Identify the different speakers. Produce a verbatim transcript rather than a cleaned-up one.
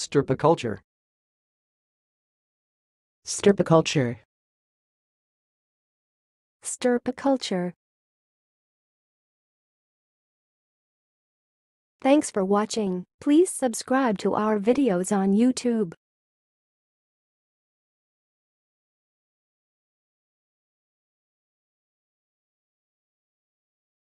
Speaker 1: Stirpiculture.
Speaker 2: Stirpiculture.
Speaker 3: Stirpiculture. Thanks for watching. Please subscribe to our videos on YouTube.